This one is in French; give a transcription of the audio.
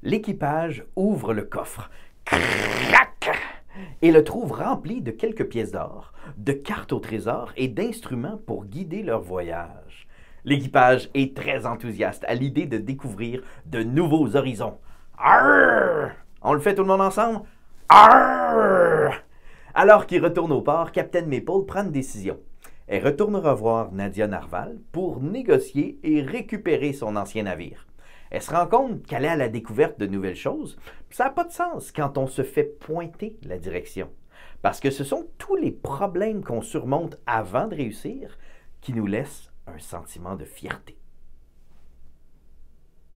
L'équipage ouvre le coffre. Crac! Et le trouve rempli de quelques pièces d'or, de cartes au trésor et d'instruments pour guider leur voyage. L'équipage est très enthousiaste à l'idée de découvrir de nouveaux horizons. Arrrr! On le fait tout le monde ensemble? Arrrr! Alors qu'il retourne au port, Captain Maple prend une décision. Elle retournera voir Nadia Narval pour négocier et récupérer son ancien navire. Elle se rend compte qu'elle est à la découverte de nouvelles choses. Ça n'a pas de sens quand on se fait pointer la direction. Parce que ce sont tous les problèmes qu'on surmonte avant de réussir qui nous laissent un sentiment de fierté.